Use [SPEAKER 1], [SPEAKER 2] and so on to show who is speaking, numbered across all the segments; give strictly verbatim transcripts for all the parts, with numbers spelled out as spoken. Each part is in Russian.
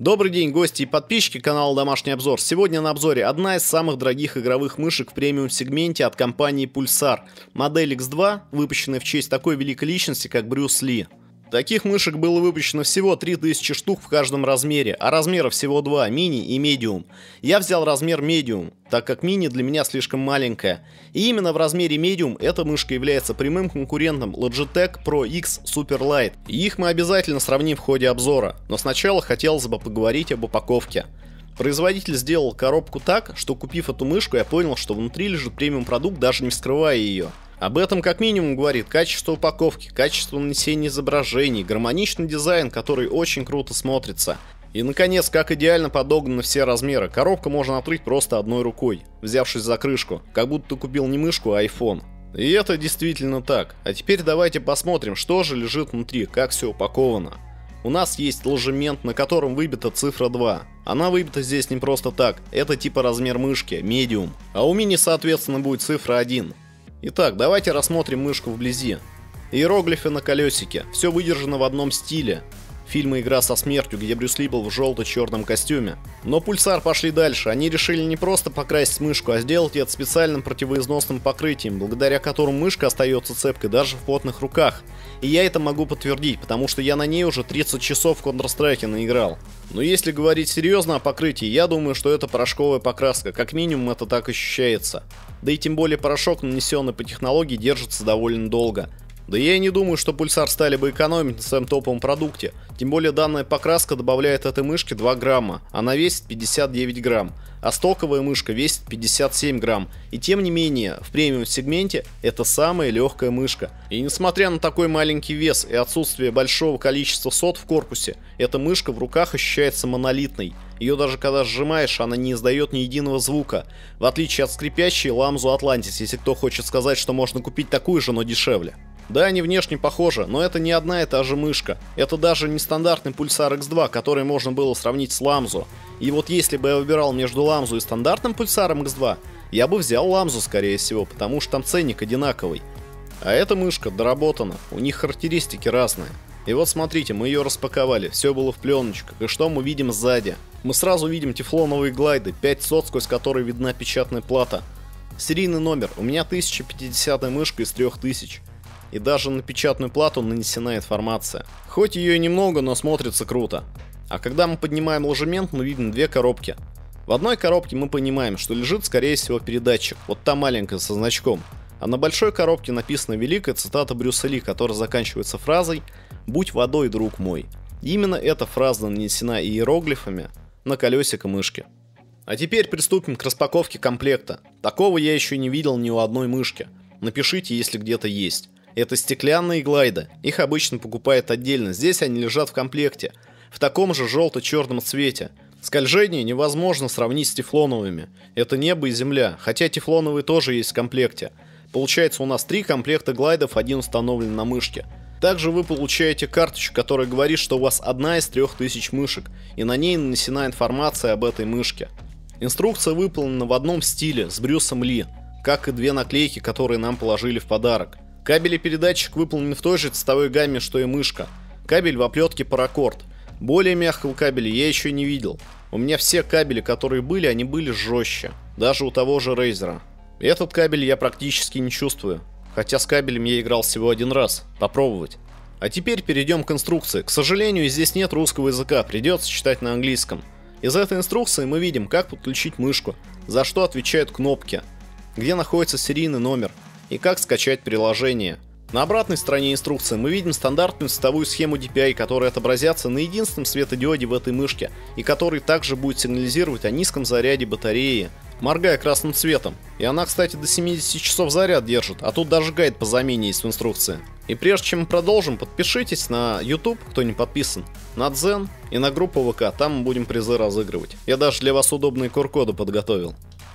[SPEAKER 1] Добрый день, гости и подписчики канала Домашний обзор. Сегодня на обзоре одна из самых дорогих игровых мышек в премиум-сегменте от компании Pulsar. Модель икс два, выпущенная в честь такой великой личности, как Брюс Ли. Таких мышек было выпущено всего три тысячи штук в каждом размере, а размеров всего два – мини и медиум. Я взял размер медиум, так как мини для меня слишком маленькая. И именно в размере медиум эта мышка является прямым конкурентом Logitech Pro X Super Lite. И их мы обязательно сравним в ходе обзора, но сначала хотелось бы поговорить об упаковке. Производитель сделал коробку так, что купив эту мышку, я понял, что внутри лежит премиум продукт, даже не вскрывая ее. Об этом как минимум говорит качество упаковки, качество нанесения изображений, гармоничный дизайн, который очень круто смотрится. И наконец, как идеально подогнаны все размеры. Коробка можно открыть просто одной рукой, взявшись за крышку, как будто ты купил не мышку, а iPhone. И это действительно так. А теперь давайте посмотрим, что же лежит внутри, как все упаковано. У нас есть ложемент, на котором выбита цифра два. Она выбита здесь не просто так, это типа размер мышки, медиум. А у мини соответственно будет цифра один. Итак, давайте рассмотрим мышку вблизи. Иероглифы на колесике, все выдержано в одном стиле. Фильма «Игра со смертью», где Брюс Ли был в желто-черном костюме. Но Pulsar пошли дальше, они решили не просто покрасить мышку, а сделать это специальным противоизносным покрытием, благодаря которому мышка остается цепкой даже в потных руках. И я это могу подтвердить, потому что я на ней уже тридцать часов в Counter-Strike наиграл. Но если говорить серьезно о покрытии, я думаю, что это порошковая покраска, как минимум это так ощущается. Да и тем более порошок, нанесенный по технологии, держится довольно долго. Да я и не думаю, что Pulsar стали бы экономить на своем топовом продукте. Тем более данная покраска добавляет этой мышке два грамма. Она весит пятьдесят девять грамм. А стоковая мышка весит пятьдесят семь грамм. И тем не менее, в премиум сегменте это самая легкая мышка. И несмотря на такой маленький вес и отсутствие большого количества сот в корпусе, эта мышка в руках ощущается монолитной. Ее даже когда сжимаешь, она не издает ни единого звука. В отличие от скрипящей Lamzo Atlantis, если кто хочет сказать, что можно купить такую же, но дешевле. Да, они внешне похожи, но это не одна и та же мышка. Это даже не стандартный Pulsar икс два, который можно было сравнить с Lamzo. И вот если бы я выбирал между Lamzo и стандартным Pulsar икс два, я бы взял Lamzo скорее всего, потому что там ценник одинаковый. А эта мышка доработана, у них характеристики разные. И вот смотрите, мы ее распаковали, все было в пленочках, и что мы видим сзади? Мы сразу видим тефлоновые глайды, пять сот, сквозь которые видна печатная плата. Серийный номер, у меня тысяча пятидесятая мышка из трёх тысяч. И даже на печатную плату нанесена информация. Хоть ее и немного, но смотрится круто. А когда мы поднимаем ложемент, мы видим две коробки. В одной коробке мы понимаем, что лежит скорее всего передатчик, вот та маленькая со значком. А на большой коробке написана великая цитата Брюса Ли, которая заканчивается фразой «Будь водой, друг мой». И именно эта фраза нанесена иероглифами на колесико мышки. А теперь приступим к распаковке комплекта. Такого я еще не видел ни у одной мышки. Напишите, если где-то есть. Это стеклянные глайды, их обычно покупают отдельно, здесь они лежат в комплекте, в таком же желто-черном цвете. Скольжение невозможно сравнить с тефлоновыми, это небо и земля, хотя тефлоновые тоже есть в комплекте. Получается у нас три комплекта глайдов, один установлен на мышке. Также вы получаете карточку, которая говорит, что у вас одна из трех тысяч мышек, и на ней нанесена информация об этой мышке. Инструкция выполнена в одном стиле, с Брюсом Ли, как и две наклейки, которые нам положили в подарок. Кабель и передатчик выполнены в той же цветовой гамме, что и мышка. Кабель в оплетке Paracord. Более мягкого кабеля я еще не видел. У меня все кабели, которые были, они были жестче. Даже у того же Razer. Этот кабель я практически не чувствую. Хотя с кабелем я играл всего один раз. Попробовать. А теперь перейдем к инструкции. К сожалению, здесь нет русского языка, придется читать на английском. Из этой инструкции мы видим, как подключить мышку, за что отвечают кнопки, где находится серийный номер и как скачать приложение. На обратной стороне инструкции мы видим стандартную цветовую схему ди пи ай, которая отобразится на единственном светодиоде в этой мышке и который также будет сигнализировать о низком заряде батареи, моргая красным цветом. И она, кстати, до семидесяти часов заряд держит, а тут даже гайд по замене есть в инструкции. И прежде чем мы продолжим, подпишитесь на YouTube, кто не подписан, на Дзен и на группу вэ ка, там мы будем призы разыгрывать. Я даже для вас удобные ку ар коды подготовил.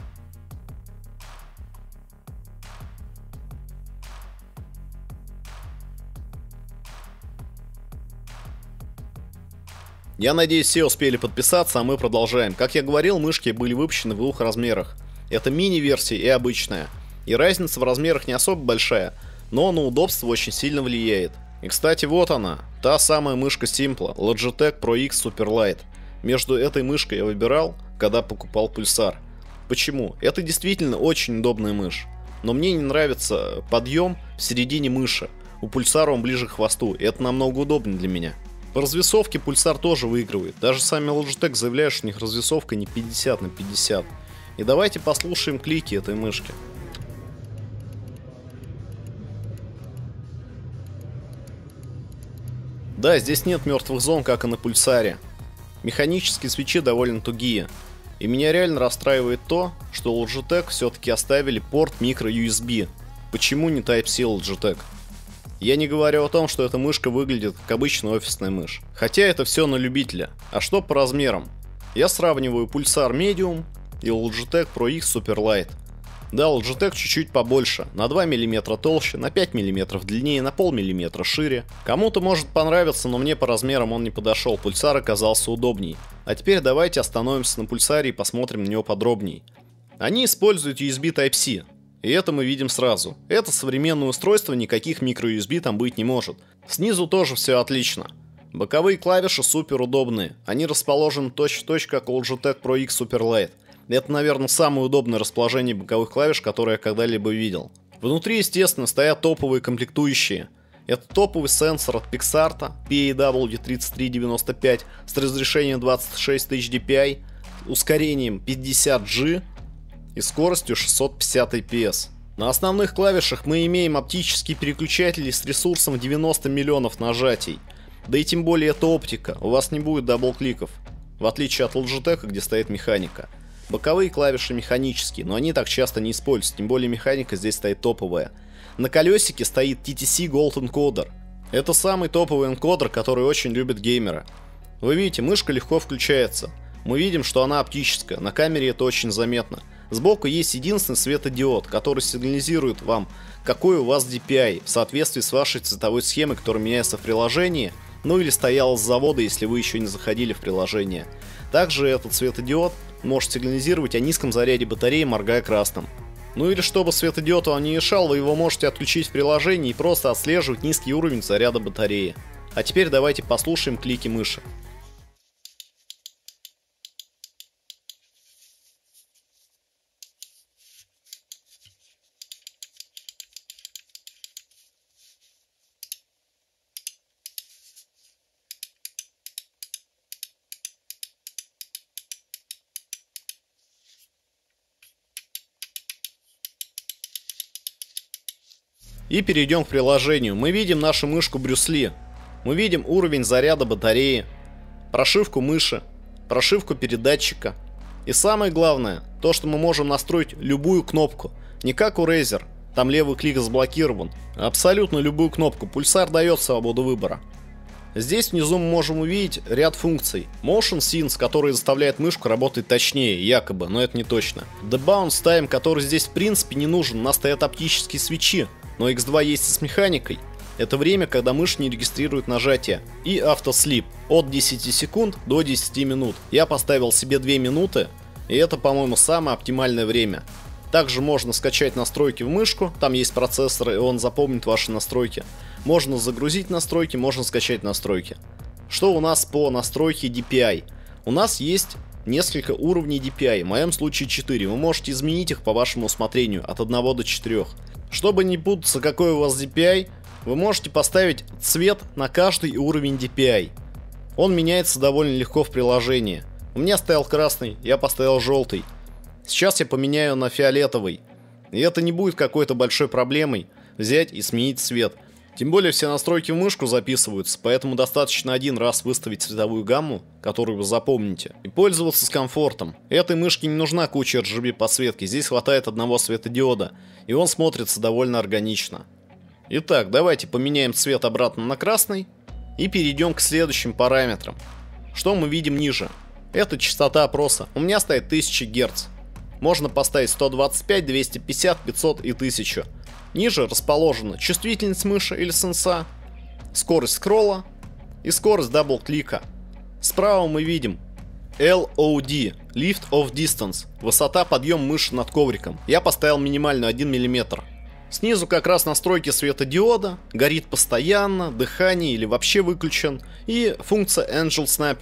[SPEAKER 1] Я надеюсь, все успели подписаться, а мы продолжаем. Как я говорил, мышки были выпущены в двух размерах. Это мини-версия и обычная. И разница в размерах не особо большая, но на удобство очень сильно влияет. И кстати, вот она, та самая мышка Simple, Logitech Pro X Super Lite. между этой мышкой я выбирал, когда покупал Pulsar. Почему? Это действительно очень удобная мышь. Но мне не нравится подъем в середине мыши. У Pulsar он ближе к хвосту, и это намного удобнее для меня. По развесовке Pulsar тоже выигрывает. Даже сами Logitech заявляют, что у них развесовка не пятьдесят на пятьдесят. И давайте послушаем клики этой мышки. Да, здесь нет мертвых зон, как и на Pulsar. Механические свечи довольно тугие. И меня реально расстраивает то, что Logitech все-таки оставили порт micro ю эс би. Почему не Type-C Logitech? Я не говорю о том, что эта мышка выглядит как обычная офисная мышь. Хотя это все на любителя. А что по размерам? Я сравниваю Pulsar Medium и Logitech Pro X Super Light. Да, Logitech чуть-чуть побольше, на два миллиметра толще, на пять миллиметров длиннее, на полмиллиметра шире. Кому-то может понравиться, но мне по размерам он не подошел, Pulsar оказался удобней. А теперь давайте остановимся на Pulsar и посмотрим на него подробней. Они используют ю эс би Type-C, и это мы видим сразу. Это современное устройство, никаких micro ю эс би там быть не может. Снизу тоже все отлично. Боковые клавиши супер удобные, они расположены точь-в-точь как у Logitech Pro X Super Light. Это, наверное, самое удобное расположение боковых клавиш, которое я когда-либо видел. Внутри, естественно, стоят топовые комплектующие. Это топовый сенсор от Pixart пи эй дабл ю тридцать три девяносто пять с разрешением двадцать шесть эйч ди пи ай, ускорением пятьдесят джи и скоростью шестьсот пятьдесят эй пи эс. На основных клавишах мы имеем оптические переключатели с ресурсом девяносто миллионов нажатий. Да и тем более это оптика, у вас не будет дабл-кликов, в отличие от Logitech, где стоит механика. Боковые клавиши механические, но они так часто не используются, тем более механика здесь стоит топовая. На колесике стоит ти ти си Gold Encoder. Это самый топовый энкодер, который очень любят геймеры. Вы видите, мышка легко включается. Мы видим, что она оптическая, на камере это очень заметно. Сбоку есть единственный светодиод, который сигнализирует вам, какой у вас ди пи ай в соответствии с вашей цветовой схемой, которая меняется в приложении, ну или стояла с завода, если вы еще не заходили в приложение. Также этот светодиод может сигнализировать о низком заряде батареи, моргая красным. Ну или чтобы светодиод вам не мешал, вы его можете отключить в приложении и просто отслеживать низкий уровень заряда батареи. А теперь давайте послушаем клики мыши. И перейдем к приложению. Мы видим нашу мышку Брюс Ли. Мы видим уровень заряда батареи, прошивку мыши, прошивку передатчика. И самое главное, то, что мы можем настроить любую кнопку. Не как у Razer, там левый клик заблокирован. Абсолютно любую кнопку. Pulsar дает свободу выбора. Здесь внизу мы можем увидеть ряд функций. Motion Sense, который заставляет мышку работать точнее, якобы, но это не точно. Debounce Time, который здесь в принципе не нужен, у нас стоят оптические свечи. Но икс два есть и с механикой. Это время, когда мышь не регистрирует нажатие. И автослип от десяти секунд до десяти минут. Я поставил себе две минуты, и это, по-моему, самое оптимальное время. Также можно скачать настройки в мышку, там есть процессор, и он запомнит ваши настройки. Можно загрузить настройки, можно скачать настройки. Что у нас по настройке ди пи ай? У нас есть несколько уровней ди пи ай, в моем случае четыре. Вы можете изменить их по вашему усмотрению от одного до четырёх. Чтобы не путаться, какой у вас ди пи ай, вы можете поставить цвет на каждый уровень ди пи ай. Он меняется довольно легко в приложении. У меня стоял красный, я поставил желтый. Сейчас я поменяю на фиолетовый. И это не будет какой-то большой проблемой взять и сменить цвет. Тем более все настройки в мышку записываются, поэтому достаточно один раз выставить цветовую гамму, которую вы запомните, и пользоваться с комфортом. Этой мышке не нужна куча эр джи би подсветки, здесь хватает одного светодиода, и он смотрится довольно органично. Итак, давайте поменяем цвет обратно на красный и перейдем к следующим параметрам. Что мы видим ниже? Это частота опроса. У меня стоит тысяча герц. Можно поставить сто двадцать пять, двести пятьдесят, пятьсот и тысячу. Ниже расположена чувствительность мыши или сенса, скорость скролла и скорость дабл-клика. Справа мы видим эл о ди, Lift of Distance, высота подъема мыши над ковриком. Я поставил минимальную один миллиметр. Снизу как раз настройки светодиода, горит постоянно, дыхание или вообще выключен, и функция Angel Snapping.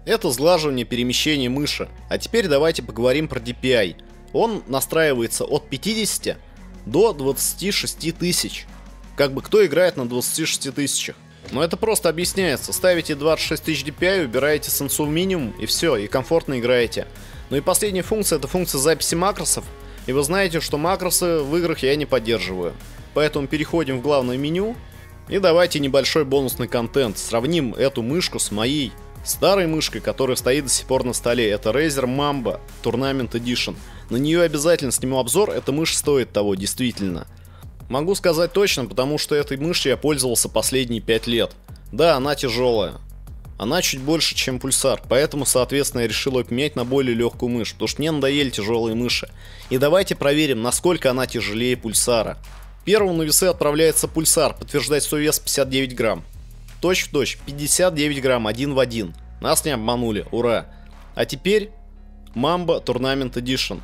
[SPEAKER 1] Это сглаживание перемещения мыши. А теперь давайте поговорим про ди пи ай. Он настраивается от пятидесяти до двадцати шести тысяч. Как бы кто играет на двадцати шести тысячах? Но это просто объясняется. Ставите двадцать шесть тысяч ди пи ай, убираете сенсу в минимум и все, и комфортно играете. Ну и последняя функция — это функция записи макросов. И вы знаете, что макросы в играх я не поддерживаю. Поэтому переходим в главное меню. И давайте небольшой бонусный контент. Сравним эту мышку с моей старой мышкой, которая стоит до сих пор на столе. Это Razer Mamba Tournament Edition. На нее обязательно сниму обзор, эта мышь стоит того, действительно. Могу сказать точно, потому что этой мышью я пользовался последние пять лет. Да, она тяжелая. Она чуть больше, чем пульсар, поэтому, соответственно, я решил ее поменять на более легкую мышь, потому что мне надоели тяжелые мыши. И давайте проверим, насколько она тяжелее пульсара. Первым на весы отправляется пульсар, подтверждает свой вес пятьдесят девять грамм. Точь в точь, пятьдесят девять грамм, один в один. Нас не обманули, ура. А теперь Mamba Tournament Edition.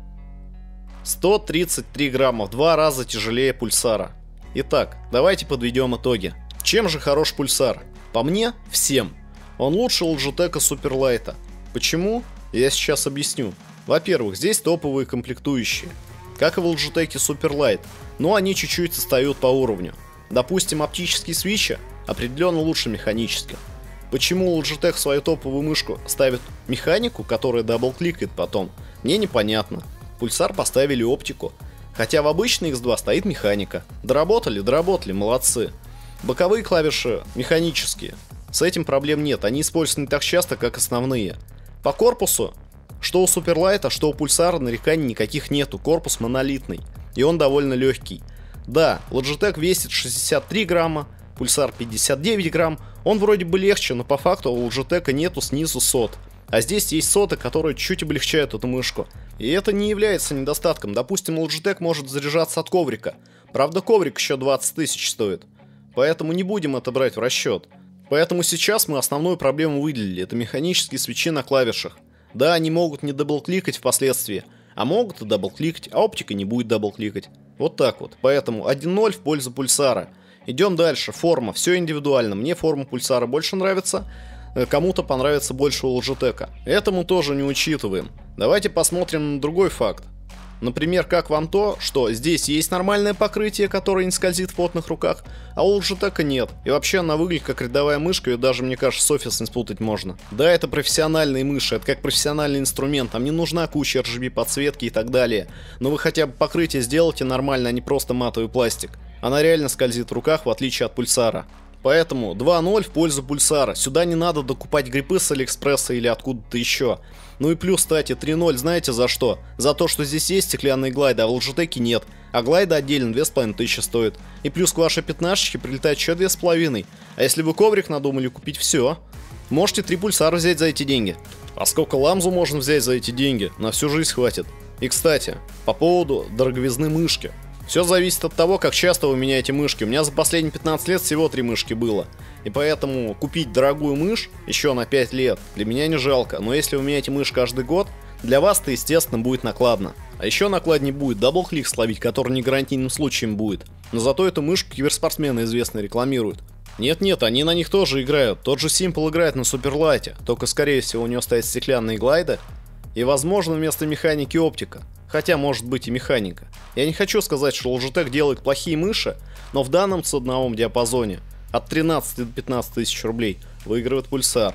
[SPEAKER 1] сто тридцать три грамма, в два раза тяжелее пульсара. Итак, давайте подведем итоги. Чем же хорош пульсар? По мне, всем. Он лучше Logitech Superlight. Почему? Я сейчас объясню. Во-первых, здесь топовые комплектующие, как и в Logitech Superlight, но они чуть-чуть отстают по уровню. Допустим, оптические свитчи определенно лучше механических. Почему Logitech свою топовую мышку ставит механику, которая дабл-кликает потом, мне непонятно. Пульсар поставили оптику, хотя в обычной икс два стоит механика. Доработали, доработали, молодцы. Боковые клавиши механические, с этим проблем нет, они используются не так часто, как основные. По корпусу, что у Superlight, что у пульсара нареканий никаких нету, корпус монолитный, и он довольно легкий. Да, Logitech весит шестьдесят три грамма, пульсар пятьдесят девять грамм, он вроде бы легче, но по факту у Logitech нету снизу сот. А здесь есть соты, которые чуть облегчают эту мышку. И это не является недостатком. Допустим, Logitech может заряжаться от коврика. Правда, коврик еще двадцать тысяч стоит. Поэтому не будем это брать в расчет. Поэтому сейчас мы основную проблему выделили. Это механические свитчи на клавишах. Да, они могут не даблкликать впоследствии. А могут и даблкликать, а оптика не будет даблкликать. Вот так вот. Поэтому один ноль в пользу пульсара. Идем дальше. Форма. Все индивидуально. Мне форма пульсара больше нравится. Кому-то понравится больше у Logitech. Этому тоже не учитываем. Давайте посмотрим на другой факт. Например, как вам то, что здесь есть нормальное покрытие, которое не скользит в потных руках, а у Logitech нет. И вообще она выглядит как рядовая мышка, и даже, мне кажется, с Office не спутать можно. Да, это профессиональные мыши, это как профессиональный инструмент, там не нужна куча эр джи би подсветки и так далее. Но вы хотя бы покрытие сделайте нормально, а не просто матовый пластик. Она реально скользит в руках, в отличие от пульсара. Поэтому два ноль в пользу пульсара. Сюда не надо докупать гриппы с Алиэкспресса или откуда-то еще. Ну и плюс, кстати, три ноль знаете за что? За то, что здесь есть стеклянные глайды, а в Logitech нет. А глайды отдельно две с половиной тысячи стоят. И плюс к вашей пятнашечке прилетает еще две с половиной. А если вы коврик надумали купить, все. Можете три пульсара взять за эти деньги. А сколько ламзу можно взять за эти деньги? На всю жизнь хватит. И кстати, по поводу дороговизны мышки. Все зависит от того, как часто вы меняете мышки. У меня за последние пятнадцать лет всего три мышки было. И поэтому купить дорогую мышь еще на пять лет для меня не жалко. Но если вы меняете мышь каждый год, для вас-то, естественно, будет накладно. А еще накладнее будет даблклик словить, который не гарантийным случаем будет. Но зато эту мышку киберспортсмены известно рекламируют. Нет-нет, они на них тоже играют. Тот же Simple играет на Суперлайте, только скорее всего у него стоят стеклянные глайды. И возможно вместо механики оптика. Хотя может быть и механика. Я не хочу сказать, что Logitech делает плохие мыши, но в данном ценовом диапазоне от тринадцати до пятнадцати тысяч рублей выигрывает пульсар.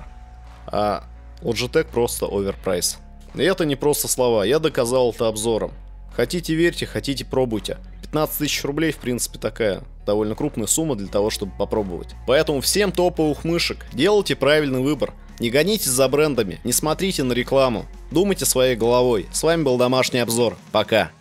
[SPEAKER 1] А Logitech просто оверпрайс. И это не просто слова, я доказал это обзором. Хотите верьте, хотите пробуйте. пятнадцать тысяч рублей в принципе такая довольно крупная сумма для того, чтобы попробовать. Поэтому всем топовых мышек делайте правильный выбор. Не гонитесь за брендами, не смотрите на рекламу. Думайте своей головой. С вами был Домашний обзор. Пока.